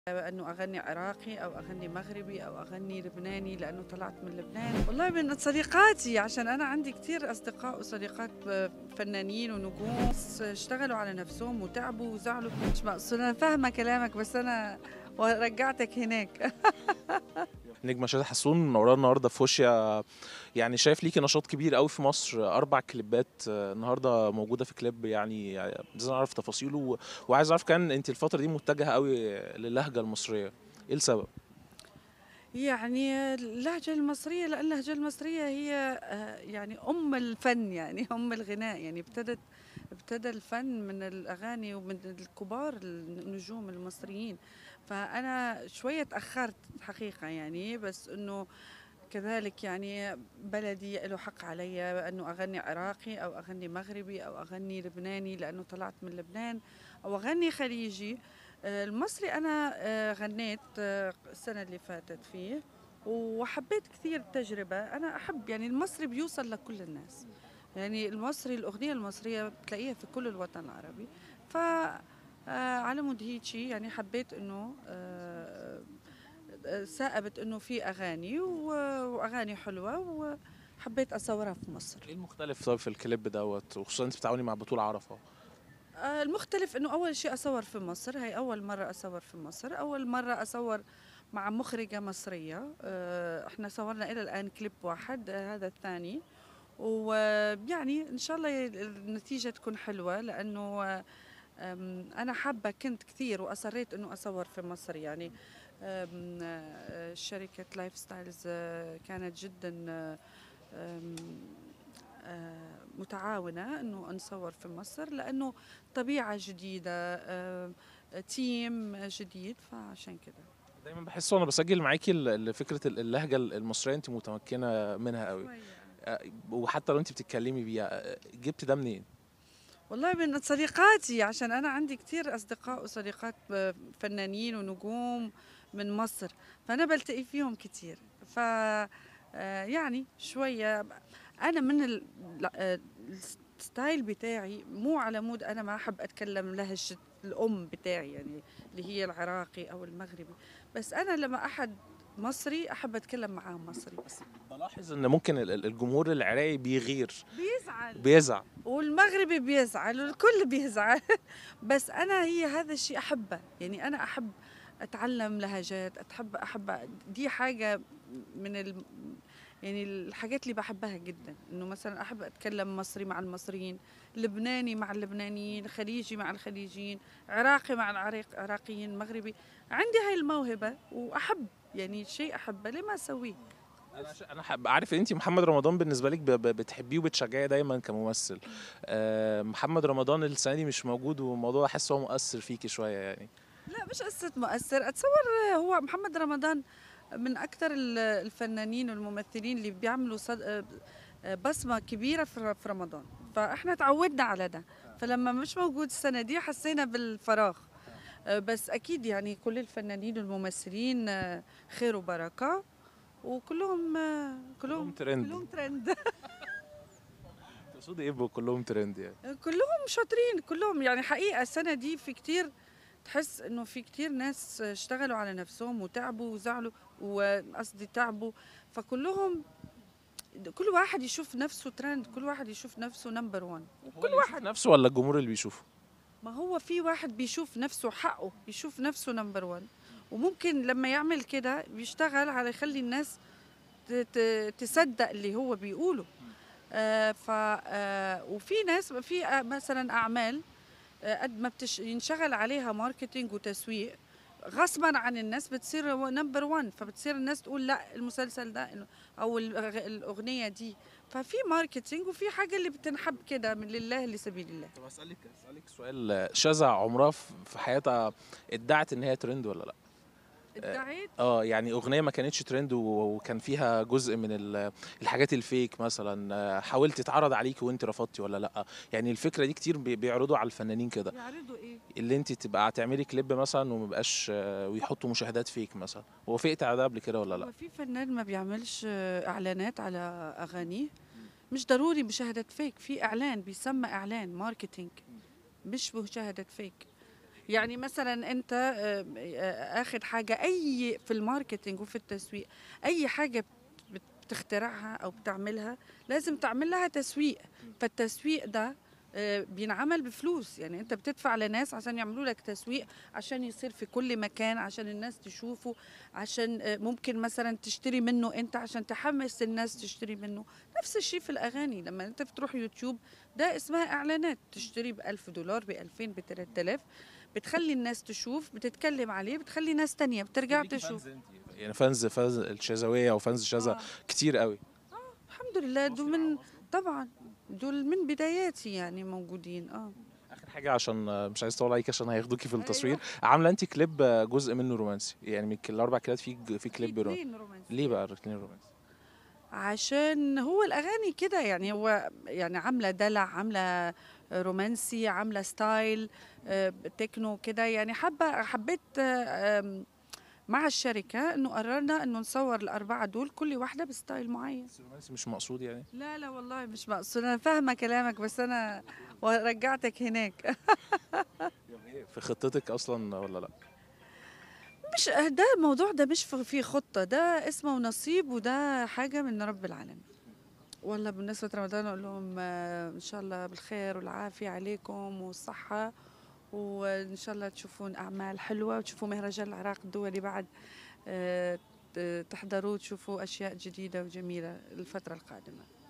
انه اغني عراقي او اغني مغربي او اغني لبناني لانه طلعت من لبنان. والله من صديقاتي، عشان انا عندي كثير اصدقاء وصديقات فنانين ونجوم اشتغلوا على نفسهم وتعبوا وزعلوا. مش مقصود، انا فاهمه كلامك بس انا ورجعتك هناك. نجمة شادي حسون منورانا النهارده في فوشيا. يعني شايف ليكي نشاط كبير قوي في مصر، 4 كليبات النهارده موجوده في كليب، يعني عايز اعرف تفاصيله وعايز اعرف كان انت الفتره دي متجهه قوي للهجه المصريه، ايه السبب؟ يعني اللهجة المصرية، لأن اللهجة المصرية هي يعني أم الفن، يعني أم الغناء. يعني ابتدى الفن من الأغاني ومن الكبار النجوم المصريين. فأنا شوية تأخرت حقيقة يعني، بس إنه كذلك يعني بلدي له حق علي أنه أغني عراقي أو أغني مغربي أو أغني لبناني لأنه طلعت من لبنان، أو أغني خليجي. المصري أنا غنيت السنة اللي فاتت فيه وحبيت كثير التجربة. أنا أحب يعني المصري بيوصل لكل الناس، يعني المصري الأغنية المصرية بتلاقيها في كل الوطن العربي. ف على مود هيجي يعني حبيت انه ثائبت انه في اغاني واغاني حلوه وحبيت اصورها في مصر. ايه المختلف طيب في الكليب دوت، وخصوصا انت بتتعاوني مع بطولة عرفة؟ المختلف انه اول شيء اصور في مصر، هي اول مره اصور في مصر، اول مره اصور مع مخرجه مصريه. احنا صورنا الى الان كليب واحد، هذا الثاني. ويعني ان شاء الله النتيجه تكون حلوه، لانه انا حابه كنت كثير واصريت انه اصور في مصر يعني. شركه لايف ستايلز كانت جدا آم، متعاونة أنه نصور في مصر، لأنه طبيعة جديدة، تيم جديد، فعشان كده. دايما بحس وانا بسجل معاكي فكره اللهجه المصريه انت متمكنه منها قوي. شوية. وحتى لو انت بتتكلمي بيها، جبت ده منين؟ والله من صديقاتي، عشان أنا عندي كتير أصدقاء وصديقات فنانين ونجوم من مصر، فأنا بلتقي فيهم كتير. ف يعني شوية أنا من الستايل بتاعي مو على مود، أنا ما أحب أتكلم لهجة الأم بتاعي يعني اللي هي العراقي أو المغربي. بس أنا لما أحد مصري أحب أتكلم معاه مصري. بس بلاحظ ان ممكن الجمهور العراقي بيغير، بيزعل، بيزعل. والمغربي بيزعل، والكل بيزعل. بس انا هي هذا الشيء احبه، يعني انا احب اتعلم لهجات، احب دي حاجه من يعني الحاجات اللي بحبها جدا. انه مثلا احب اتكلم مصري مع المصريين، لبناني مع اللبنانيين، خليجي مع الخليجيين، عراقي مع العراقيين، مغربي. عندي هاي الموهبه واحب يعني شيء احبه، ليه ما اسويه؟ انا عارف ان انت محمد رمضان بالنسبه لك بتحبيه وبتشجعيه دايما كممثل. محمد رمضان السنه دي مش موجود، والموضوع احس هو مؤثر فيكي شويه يعني. لا مش قصة مؤثر، أتصور هو محمد رمضان من أكثر الفنانين والممثلين اللي بيعملوا بصمة كبيرة في رمضان. فإحنا تعودنا على ده، فلما مش موجود السنة دي حسينا بالفراغ. بس أكيد يعني كل الفنانين والممثلين خير وبركة، وكلهم كلهم كلهم ترند. كلهم ترند. تقصدي ايه كلهم ترند يعني؟ كلهم شاطرين كلهم، يعني حقيقة السنة دي في كتير، تحس انه في كتير ناس اشتغلوا على نفسهم وتعبوا وزعلوا، وقصدي تعبوا. فكلهم كل واحد يشوف نفسه ترند، كل واحد يشوف نفسه نمبر وان، هو وكل اللي بيشوف واحد. نفسه ولا الجمهور اللي بيشوفه؟ ما هو في واحد بيشوف نفسه حقه يشوف نفسه نمبر وان، وممكن لما يعمل كده بيشتغل على يخلي الناس تصدق اللي هو بيقوله. وفي ناس في مثلا اعمال قد ما ينشغل عليها ماركتينج وتسويق، غصبا عن الناس بتصير نمبر 1، فبتصير الناس تقول لا المسلسل ده او الاغنيه دي. ففي ماركتينج وفي حاجه اللي بتنحب كده من لله لسبيل الله. طب اسالك سؤال، شذا عمرها في حياتها ادعت ان هي ترند ولا لا؟ ادعيت. يعني اغنيه ما كانتش ترند وكان فيها جزء من الحاجات الفيك مثلا، حاولت تتعرض عليكي وانت رفضتي ولا لا؟ يعني الفكره دي كتير بيعرضوا على الفنانين كده، يعرضوا ايه؟ اللي انت تبقى تعملي كليب مثلا ومبقاش، ويحطوا مشاهدات فيك مثلا. وافقت على ده قبل كده ولا لا؟ هو في فنان ما بيعملش اعلانات على اغانيه؟ مش ضروري مشاهدة فيك، في اعلان بيسمى اعلان ماركتينج، مش مشاهدة فيك. يعني مثلا انت اخد حاجه اي في الماركتينج وفي التسويق، اي حاجه بتخترعها او بتعملها لازم تعمل لها تسويق. فالتسويق ده بينعمل بفلوس، يعني انت بتدفع لناس عشان يعملوا لك تسويق، عشان يصير في كل مكان، عشان الناس تشوفه، عشان ممكن مثلا تشتري منه انت، عشان تحمس الناس تشتري منه. نفس الشيء في الاغاني، لما انت بتروح يوتيوب ده اسمها اعلانات، تشتري ب$1000 ب2000 ب3000، بتخلي الناس تشوف، بتتكلم عليه، بتخلي ناس تانية بترجع ليكي تشوف. فانز انت؟ يعني فانز الشاذويه وفانز شاذة اه كتير قوي. الحمد لله، دول تواصلي معاهم من، اصلا؟ طبعا دول من بداياتي يعني موجودين. اه اخر حاجه عشان مش عايز اطول عليك عشان هياخدوكي في ايوه، التصوير. عامله انت كليب جزء منه رومانسي، يعني من الاربع كليبات في في كليب رومانسي. اتنين ليه رومانسيات. بقى الاتنين رومانسي؟ عشان هو الاغاني كده، يعني هو يعني عامله دلع، عامله رومانسي، عامله ستايل تكنو كده، يعني حبيت مع الشركه انه قررنا انه نصور الاربعه دول كل واحده بستايل معين. بس الرومانسي مش مقصود يعني. لا لا والله مش مقصود، انا فاهمه كلامك بس انا ورجعتك هناك. في خطتك اصلا ولا لا؟ مش ده الموضوع، ده مش في خطه، ده اسمه ونصيب، وده حاجه من رب العالمين. والله بالنسبة رمضان أقول لهم إن شاء الله بالخير والعافية عليكم والصحة، وإن شاء الله تشوفون أعمال حلوة، وتشوفوا مهرجان العراق الدولي بعد، تحضروه، تشوفوا أشياء جديدة وجميلة الفترة القادمة.